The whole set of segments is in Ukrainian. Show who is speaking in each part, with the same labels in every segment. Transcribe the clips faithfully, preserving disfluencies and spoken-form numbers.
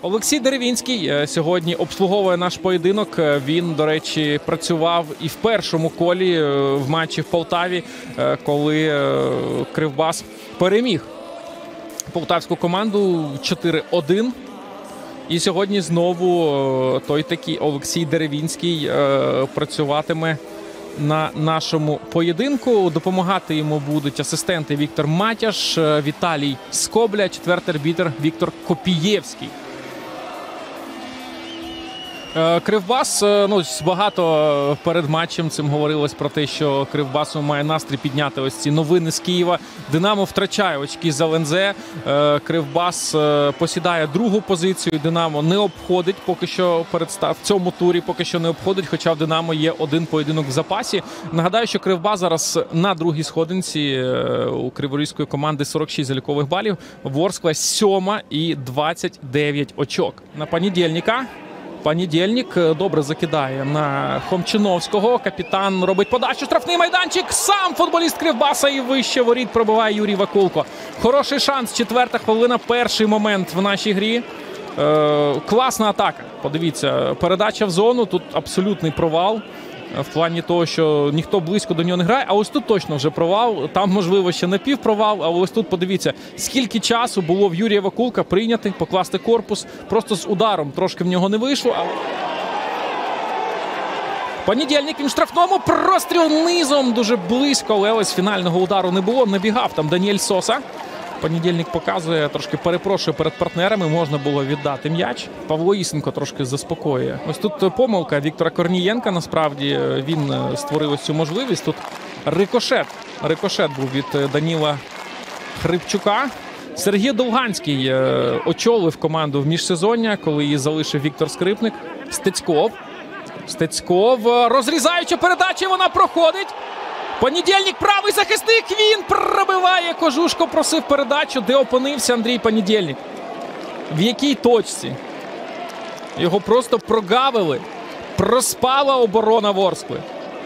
Speaker 1: Олексій Деревінський сьогодні обслуговує наш поєдинок. Він, до речі, працював і в першому колі в матчі в Полтаві, коли Кривбас переміг полтавську команду чотири один. І сьогодні знову той такий Олексій Деревінський працюватиме на нашому поєдинку. Допомагати йому будуть асистенти Віктор Матяш, Віталій Скобля, четвертий арбітр Віктор Копієвський. Кривбас, ну, багато перед матчем цим говорилось про те, що Кривбасу має настрій підняти ось ці новини з Києва. Динамо втрачає очки з ел ен зет. Кривбас посідає другу позицію. Динамо не обходить поки що в цьому турі, поки що не обходить, хоча в Динамо є один поєдинок в запасі. Нагадаю, що Кривбас зараз на другій сходинці у криворізької команди сорок шість залікових балів. Ворскла сьома і двадцять дев'ять очок. На понедільника Понедільник добре закидає на Хомчиновського. Капітан робить подачу. Штрафний майданчик. Сам футболіст Кривбаса і вище воріт пробиває Юрій Вакулко. Хороший шанс. Четверта хвилина. Перший момент в нашій грі. Е, класна атака. Подивіться, передача в зону. Тут абсолютний провал. В плані того, що ніхто близько до нього не грає. А ось тут точно вже провал. Там, можливо, ще напівпровал. А ось тут, подивіться, скільки часу було в Юрія Вакулка прийняти, покласти корпус. Просто з ударом трошки в нього не вийшло. А... Понедільник, він в штрафному. Простріл низом. Дуже близько. Але ось фінального удару не було. Набігав там Даніель Соса. Понедільник показує, трошки перепрошує перед партнерами, можна було віддати м'яч. Павло Ісенко трошки заспокоює. Ось тут помилка Віктора Корнієнка, насправді він створив ось цю можливість. Тут рикошет. Рикошет був від Даніла Хрипчука. Сергій Довганський очолив команду в міжсезоння, коли її залишив Віктор Скрипник. Стецьков. Стецьков, розрізаюча передача, вона проходить. Понедільник, правий захисник, він пробиває. Кожушко просив передачу, де опинився Андрій Понедільник. В якій точці? Його просто прогавили. Проспала оборона Ворскли.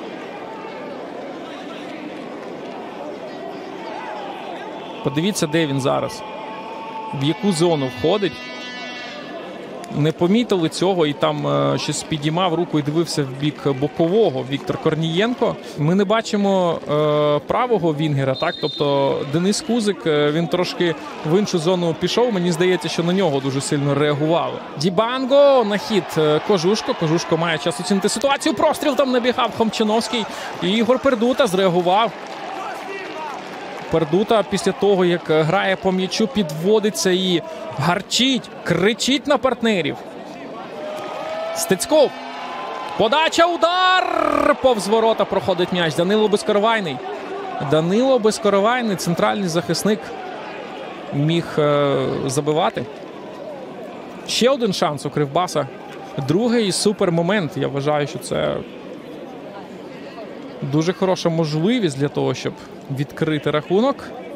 Speaker 1: Подивіться, де він зараз. В яку зону входить. Не помітили цього і там е, щось підіймав руку і дивився в бік бокового Віктор Корнієнко. Ми не бачимо е, правого вінгера, так? Тобто Денис Кузик, е, він трошки в іншу зону пішов. Мені здається, що на нього дуже сильно реагували. Дібанго на хід Кожушко. Кожушко має час оцінити ситуацію. Простріл там набігав Хомчиновський. І Ігор Пердута зреагував. Пердута після того, як грає по м'ячу, підводиться і гарчить, кричить на партнерів. Стецьков. Подача, удар! Повз ворота проходить м'яч. Данило Безкоровайний. Данило Безкоровайний, центральний захисник, міг е забивати. Ще один шанс у Кривбаса. Другий супермомент. Я вважаю, що це дуже хороша можливість для того, щоб відкрити рахунок.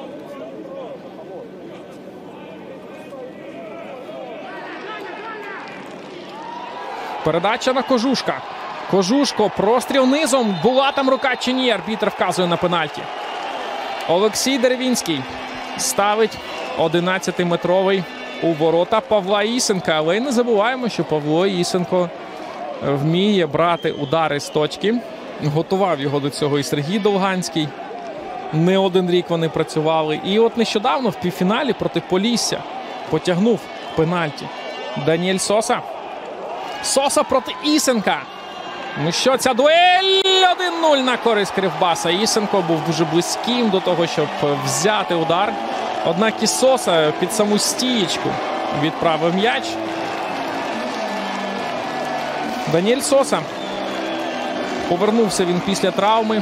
Speaker 1: Передача на Кожушка. Кожушко, простріл низом. Була там рука чи ні? Арбітр вказує на пенальті. Олексій Деревінський ставить одинадцятиметровий у ворота Павла Ісенка. Але й не забуваємо, що Павло Ісенко вміє брати удари з точки. Готував його до цього і Сергій Довганський. Не один рік вони працювали. І от нещодавно в півфіналі проти Полісся потягнув пенальті Даніель Соса. Соса проти Ісенка. Ну що, ця дуель один нуль на користь Кривбаса. Ісенко був дуже близьким до того, щоб взяти удар. Однак і Соса під саму стієчку відправив м'яч. Даніель Соса. Повернувся він після травми.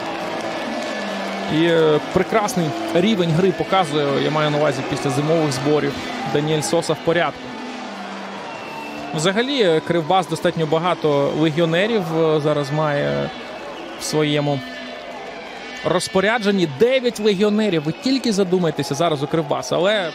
Speaker 1: І е, прекрасний рівень гри показує, я маю на увазі, після зимових зборів. Даніель Соса в порядку. Взагалі, Кривбас достатньо багато легіонерів зараз має в своєму розпорядженні. Дев'ять легіонерів. Ви тільки задумайтеся зараз у Кривбас. Але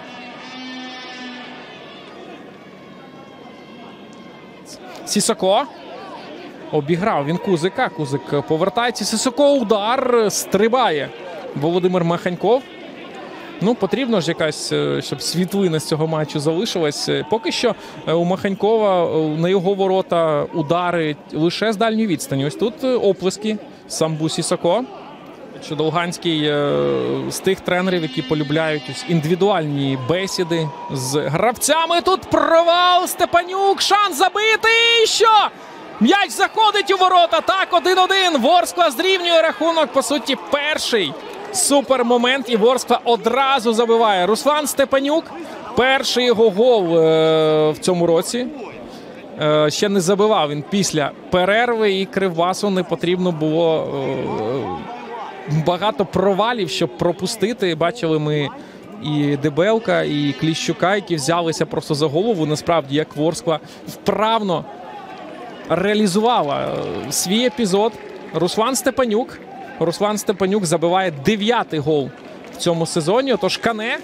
Speaker 1: Сісоко. Обіграв він Кузика. Кузик повертається. Сісоко, удар. Стрибає Володимир Маханьков. Ну, потрібно ж якась, щоб світлина з цього матчу залишилась. Поки що у Маханькова на його ворота удари лише з дальньої відстані. Ось тут оплески Самбу Сісоко. Що Долганський з тих тренерів, які полюбляють ось індивідуальні бесіди з гравцями. Тут провал, Степанюк, шанс забити. Що? М'яч заходить у ворота. Так, один-один. Ворскла зрівнює рахунок. По суті, перший супермомент. І Ворскла одразу забиває. Руслан Степанюк. Перший його гол е в цьому році. Е ще не забивав він після перерви. І Кривбасу не потрібно було е багато провалів, щоб пропустити. Бачили ми і Дебелка, і Кліщука, які взялися просто за голову. Насправді, як Ворскла вправно реалізувала свій епізод. Руслан Степанюк. Руслан Степанюк забиває дев'ятий гол в цьому сезоні. Отож, Кане.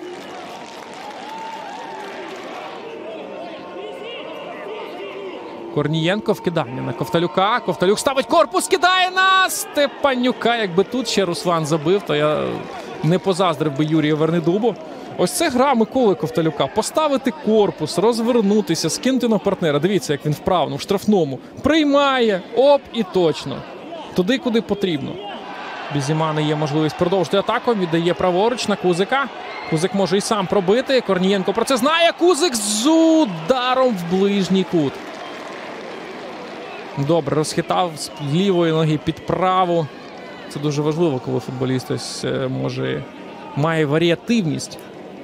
Speaker 1: Корнієнко вкидання на Ковталюка. Ковталюк ставить корпус, кидає на Степанюка. Якби тут ще Руслан забив, то я не позаздрив би Юрію Вернедубу. Ось це гра Миколи Ковталюка. Поставити корпус, розвернутися, скинути на партнера. Дивіться, як він вправно, в штрафному. Приймає, оп, і точно. Туди, куди потрібно. Бізімана є можливість продовжити атаку. Віддає праворуч на Кузика. Кузик може і сам пробити. Корнієнко про це знає. Кузик з ударом в ближній кут. Добре, розхитав з лівої ноги під праву. Це дуже важливо, коли футболіст ось може, має варіативність.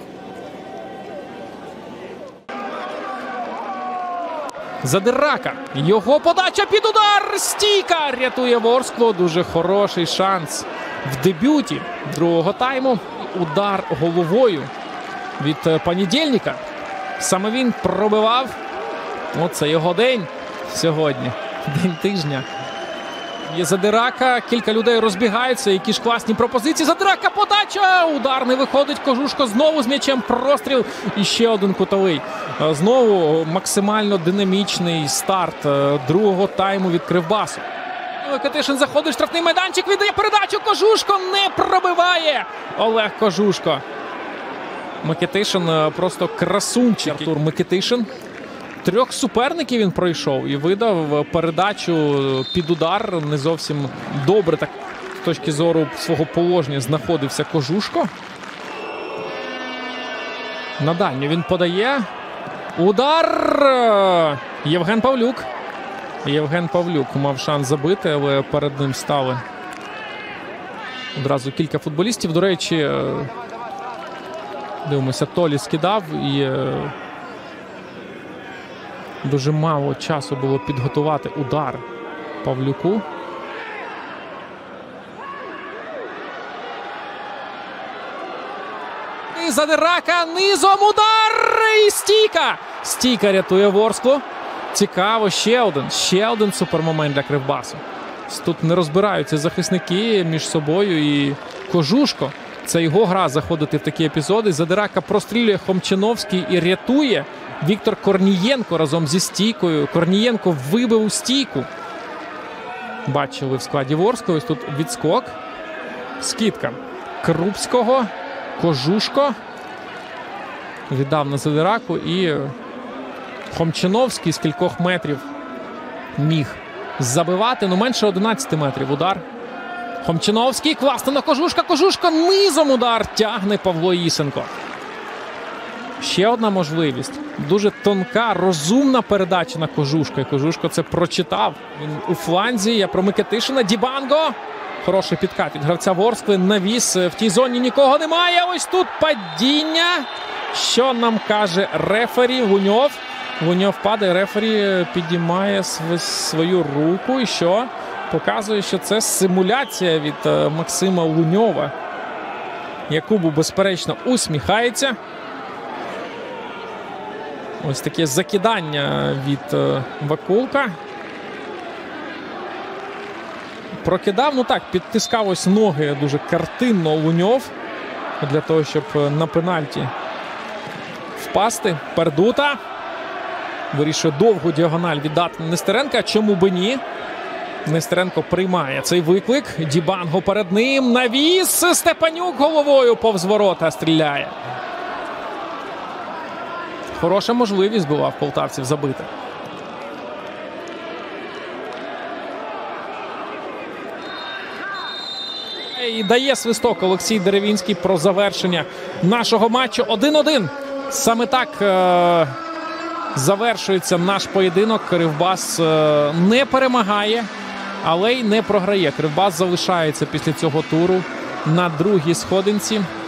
Speaker 1: Задирака. Його подача під удар. Стійка рятує Ворсклу. Дуже хороший шанс в дебюті другого тайму. Удар головою від Понедільника. Саме він пробивав. Оце його день сьогодні. День тижня. Є Задирака. Кілька людей розбігаються. Які ж класні пропозиції. Задирака, подача. Удар не виходить. Кожушко знову з м'ячем. Простріл. І ще один кутовий. Знову максимально динамічний старт другого тайму від Кривбасу. Микитишин заходить в штрафний майданчик. Віддає передачу. Кожушко не пробиває. Олег Кожушко. Микитишин просто красунчик. Артур Микитишин. Трьох суперників він пройшов і видав передачу під удар. Не зовсім добре так з точки зору свого положення знаходився Кожушко. На дальню він подає. Удар! Євген Павлюк. Євген Павлюк мав шанс забити, але перед ним стали одразу кілька футболістів. До речі, дивимося, Толі скидав і дуже мало часу було підготувати удар Павлюку. І Задирака низом удар! І стійка! Стійка рятує Ворсклу. Цікаво, ще один, ще один супермомент для Кривбасу. Тут не розбираються захисники між собою і Кожушко. Це його гра заходити в такі епізоди. Задирака прострілює Хомчиновський і рятує Віктор Корнієнко разом зі стійкою. Корнієнко вибив у стійку. Бачили в складі Ворскли. Ось тут відскок. Скидка Крупського. Кожушко. Віддав на Задираку і Хомчиновський з кількох метрів міг забивати. Ну, менше одинадцяти метрів удар. Хомчиновський. Класно на Кожушка. Кожушка низом удар тягне Павло Ісенко. Ще одна можливість. Дуже тонка, розумна передача на Кожушка. І Кожушко це прочитав. Він у фланзі. Я про Микитишина. Дібанго. Хороший підкат від гравця Ворскли. Навіс. В тій зоні нікого немає. Ось тут падіння. Що нам каже рефері? Луньов. Луньов падає. Рефері підіймає свою руку. І що? Показує, що це симуляція від Максима Луньова. Якубу, безперечно, усміхається. Ось таке закидання від Вакулка. Прокидав, ну так, підтискав ось ноги дуже картинно Луньов. Для того, щоб на пенальті впасти. Пердута. Вирішує довгу діагональ віддати Нестеренка. Чому би ні? Нестеренко приймає цей виклик. Дібанго перед ним. Навіс. Степанюк головою повз ворота стріляє. Хороша можливість була в полтавців забити. І дає свисток Олексій Деревінський про завершення нашого матчу. один-один. Саме так е завершується наш поєдинок. Кривбас е не перемагає, але й не програє. Кривбас залишається після цього туру на другій сходинці.